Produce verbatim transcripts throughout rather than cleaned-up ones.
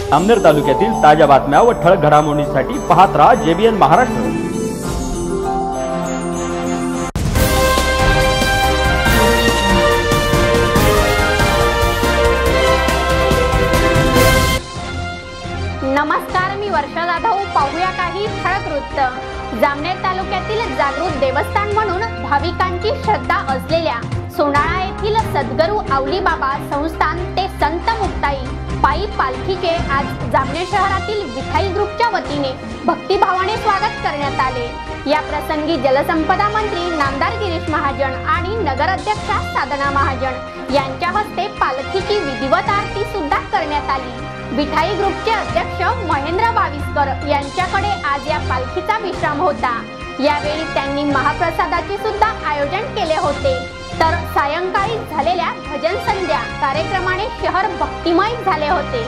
अमनेर तालुक्यातील ताज्या बातम्या व ठळक घडामोडींसाठी पाहत राहा जेबीएन महाराष्ट्र। नमस्कार, मी वर्षा जाधव। पाहूया काही ठळक वृत्त। जामनेर तालुक्यातील जागृत देवस्थान म्हणून भाविकांची श्रद्धा असलेल्या सोनाळा येथील सद्गुरू आवली बाबा संस्थान ते संत मुक्ताई पायी पालखीचे आज जामनेर शहरातील विठाई ग्रुपच्या वतीने भक्तिभावाने स्वागत करण्यात आले। या प्रसंगी जलसंपदा मंत्री नामदार गिरीश महाजन आणि नगराध्यक्षा साधना महाजन यांच्या हस्ते पालखीची विधिवत आरती सुद्धा करण्यात आली। विठाई ग्रुपचे अध्यक्ष महेंद्र बाविस्कर यांच्याकडे आज या पालखीचा विश्राम होता। यावेळी त्यांनी महाप्रसादाचे सुद्धा आयोजन केले होते। तर सायंकाळी झालेल्या भजन संध्या कार्यक्रमाने शहर भक्तिमय झाले होते।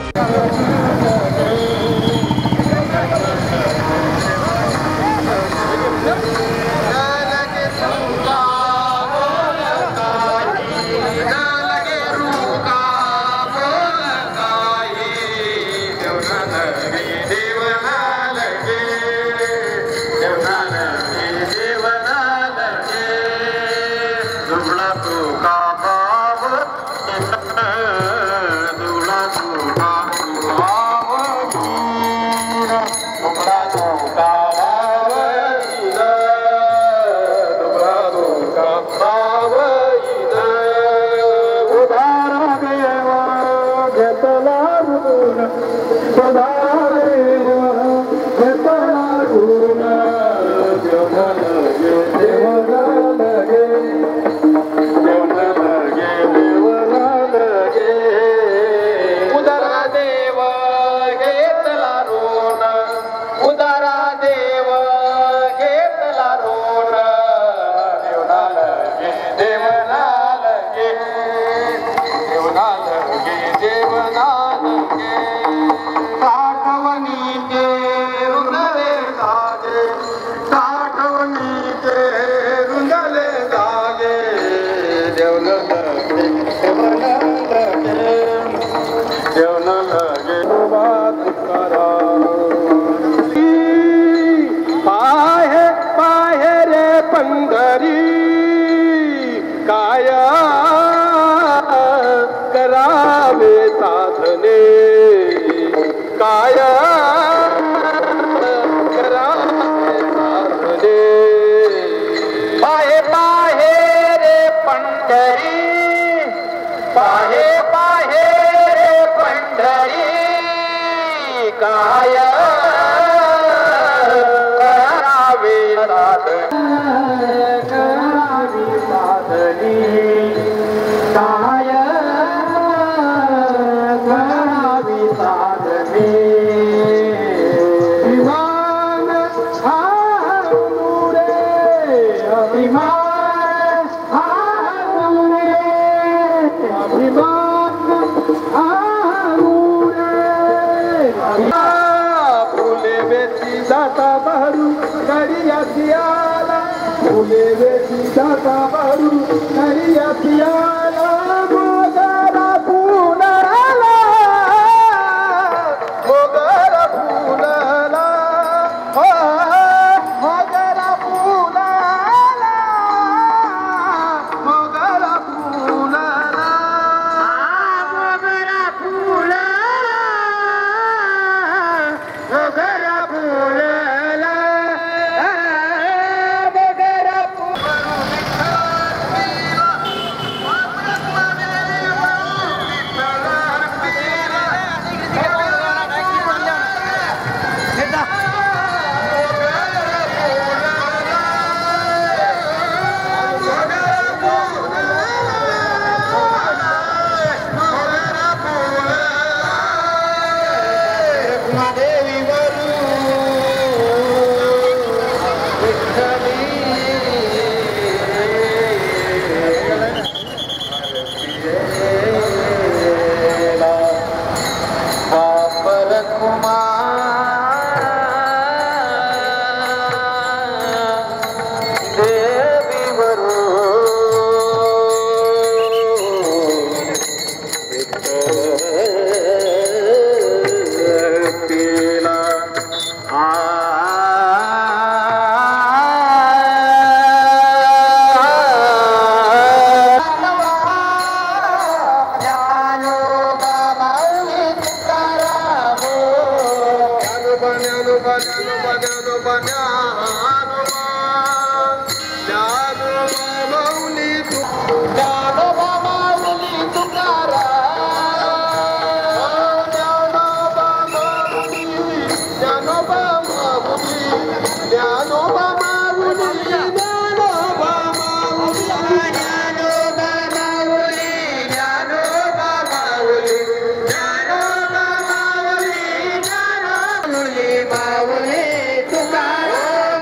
Bye. ज्ञानोबा ज्ञानोबा ज्ञानोबा माऊली ज्ञानोबा माऊली तुकाराम ज्ञानोबा माऊली ज्ञानोबा माऊली ज्ञानोबा माऊली ज्ञानोबा माऊली ज्ञानोबा माऊली ज्ञानोबा माऊली ज्ञानोबा माऊली ज्ञानोबा माऊली तुकाराम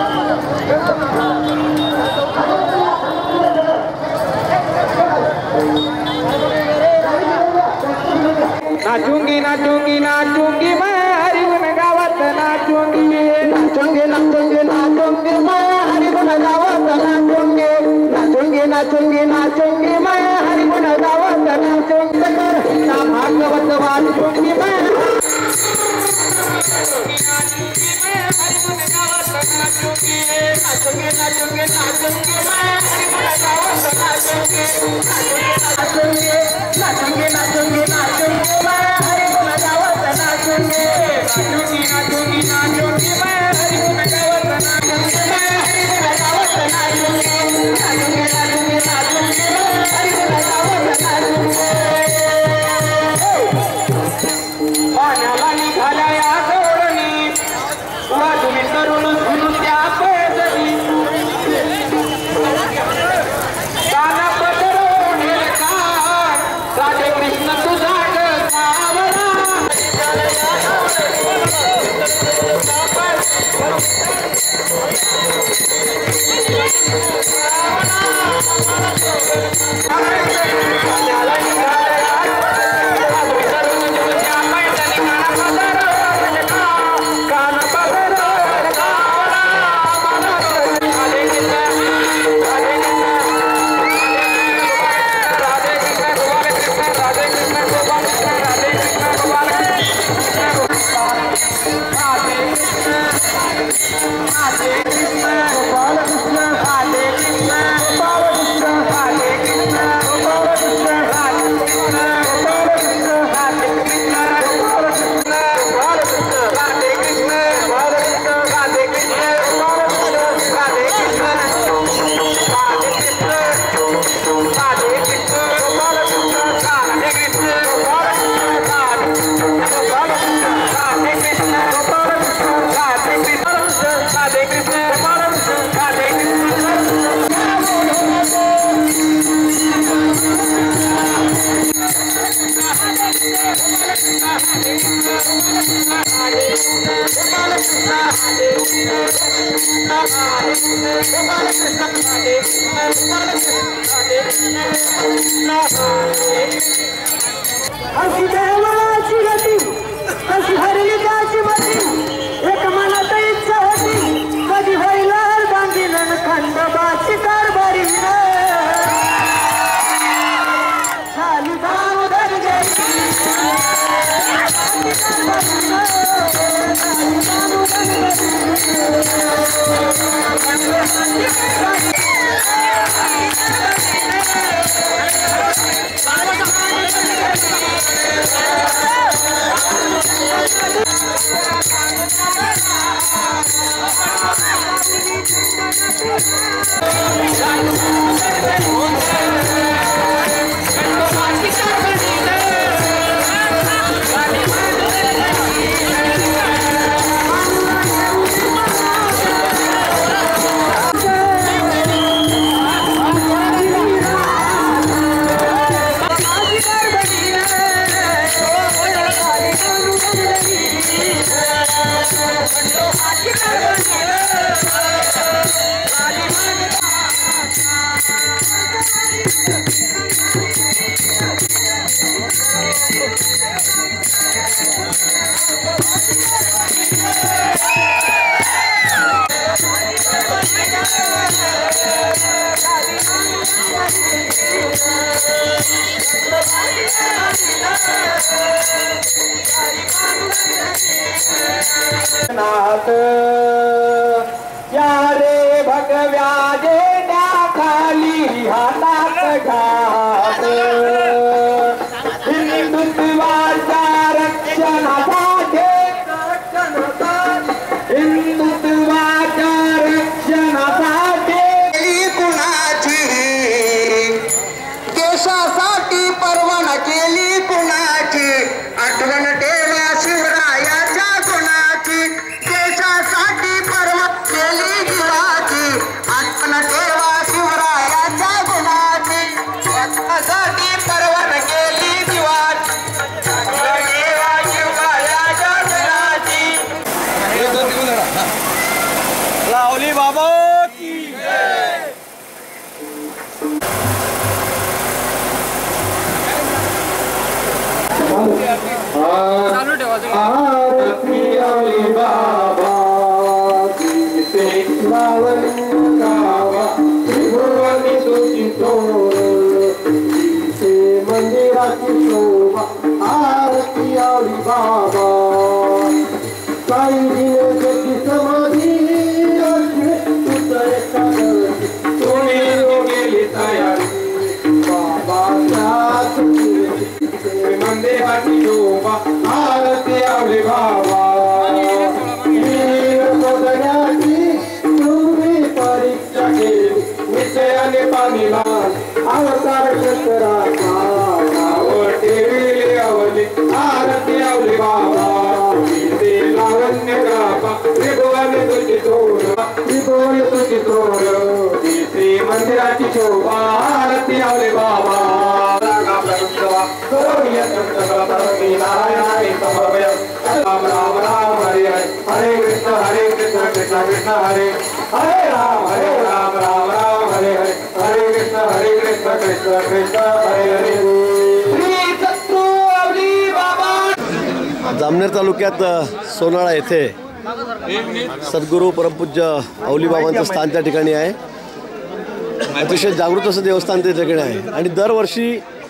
नाचूंगी नाचूंगी नाचूंगी मैं हरिगुण गावत नाचूंगी नाचूंगी नाचूंगी नाचूंगी मैं हरिगुण गावत नाचूंगी नाचूंगी नाचूंगी नाचूंगी मैं हरिगुण गावत नाचूंगी ना भागवत वाचूंगी मैं नाचूंगी हरिगुण गावत नाचूंगी नाचूंगी नाचूंगी नाचूंगी मैं हरिगुण गावत नाचूंगी नाचूंगी नाचूंगी नाचूंगी नाचूंगी मैं हरिगुण गावत नाचूंगी नाचूंगी नाचूंगी नाचूंगी मैं हरिगुण गावत नाचूंगी मैं हरिगुण गावत नाचूंगी नाचूंगी नाचूंगी नाचूंगी मैं हरिगुण गावत नाचूंगी पाण्याला निघाल्या या सोडणी तुला तुम्ही करून धुणू त्या पैदली काना पदरून हेलकार राधे कृष्ण तुझा सावळा अशी देवाची गती कशी हरली त्याची मती एक मनात इच्छा होती कधी होईल बांधील खंडोबाची कारभारी झाली भाव धर नाथ या रे भगव्या जेण्या खाली हातात घात हिंदुत्वाच्या रक्षणासाठी हिंदुत्वाच्या रक्षणासाठी कुणाची देशासाठी परवाना केली कुणाची आठवण ठेवा शिवरायाच्या गुणाची देशासाठी परवा केली जीवाची आठवण ठेवा शिवरायाच्या गुणाची बाबा की जय। आरती अवली बाबा गीते गावन गावा त्रिभुवनी तुझी तोर गीते मंदिराची शोभा आरती अवली बाबा काही दिवसाची समाधी उतरे कागद कोणी गेली तयारी बाबाच्या मंदिराची शोभा आरती अवली बाबा शोधण्याची तुम्ही परीक्षा केली विषयाने पाणीला अवतार शंकराचा नाव ठेवले अवली आरती अवली बाबा ते लावण्य गावा त्रिभुवन तुझी तोर त्रिभुवन तुझी तोर श्री मंदिराची शोभा आरती अवली बाबा राम राम राम हरे हरे हरे कृष्ण हरे कृष्ण कृष्ण कृष्ण हरे हरे राम हरे राम राम राम हरे हरे हरे कृष्ण हरे कृष्ण कृष्ण कृष्ण हरे हरे श्री सद्गुरु अवली बाबा। जामनेर तालुक्यात सोनाळा येथे सद्गुरू परमपूज्य अवली बाबांचं स्थान त्या ठिकाणी आहे। अतिशय जागृत असं देवस्थान त्या ठिकाणी आहे आणि दरवर्षी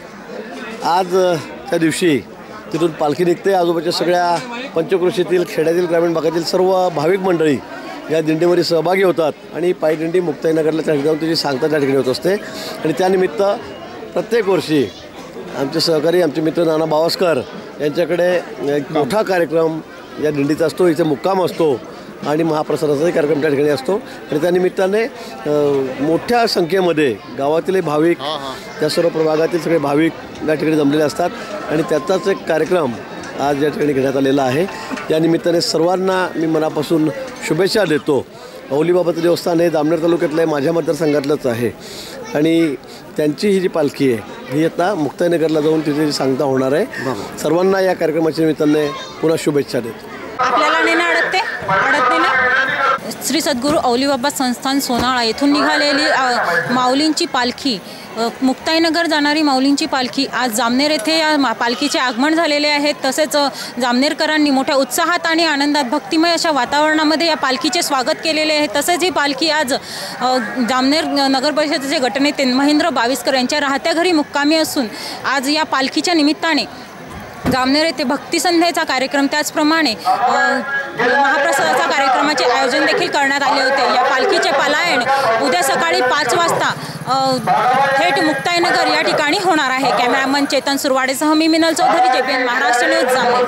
आज त्या दिवशी तिथून पालखी निघते। आजूबाजूच्या सगळ्या पंचक्रोशीतील खेड्यातील ग्रामीण भागातील सर्व भाविक मंडळी या दिंडीमध्ये सहभागी होतात आणि पायी दिंडी मुक्ताईनगरला त्या ठिकाणी त्याची सांगता त्या ठिकाणी होत असते आणि त्यानिमित्त प्रत्येक वर्षी आमचे सहकारी आमचे मित्र नाना बावस्कर यांच्याकडे एक मोठा कार्यक्रम या दिंडीचा असतो। इथे मुक्काम असतो आणि महाप्रसादाचाही कार्यक्रम त्या ठिकाणी असतो आणि त्यानिमित्ताने मोठ्या संख्येमध्ये गावातील भाविक त्या सर्व प्रभागातील सगळे भाविक या ठिकाणी जमलेले असतात आणि त्याचाच एक कार्यक्रम आज या ठिकाणी घेण्यात आलेला आहे। या निमित्ताने सर्वांना मी मनापासून शुभेच्छा देतो। अवली बाबाचं देवस्थान हे जामनेर तालुक्यातलं आहे, माझ्या मतदारसंघातलंच आहे आणि त्यांची ही जी पालखी आहे ही आता मुक्ताईनगरला जाऊन तिथे सांगता होणार आहे। सर्वांना या कार्यक्रमाच्या निमित्ताने पुन्हा शुभेच्छा देतो। आपल्याला नेणं अडकते अडकते ना श्री सद्गुरू अवली बाबा संस्थान सोनाळा येथून निघालेली माऊलींची पालखी मुक्ताईनगर जाणारी माऊलींची पालखी आज जामनेर येथे या पालखीचे आगमन झालेले आहेत। तसेच जामनेरकरांनी मोठ्या उत्साहात आणि आनंदात भक्तिमय अशा वातावरणामध्ये या पालखीचे स्वागत केलेले आहे। तसेच ही पालखी आज जामनेर नगर परिषदेचे गटनेते महेंद्र बाविस्कर यांच्या राहत्या घरी मुक्कामी असून आज या पालखीच्या निमित्ताने जामनेर येथे भक्तिसंध्येचा कार्यक्रम त्याचप्रमाणे महाप्रसादाचा कार्यक्रमाचे आयोजन देखील करण्यात आले होते। या पालखीचे पलायन उद्या सकाळी पाच वाजता थेट मुक्ताईनगर या ठिकाणी होणार आहे। कॅमेरामन चेतन सुरवाडेसह मी मिनल चौधरी, जेबीएन महाराष्ट्र न्यूज, जामनेर।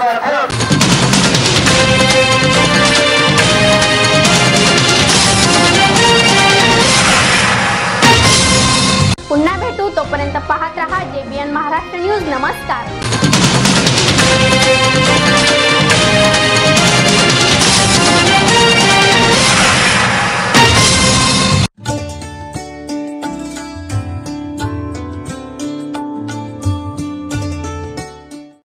पुन्हा भेटू, तोपर्यंत पाहत रहा जेबीएन महाराष्ट्र न्यूज। नमस्कार।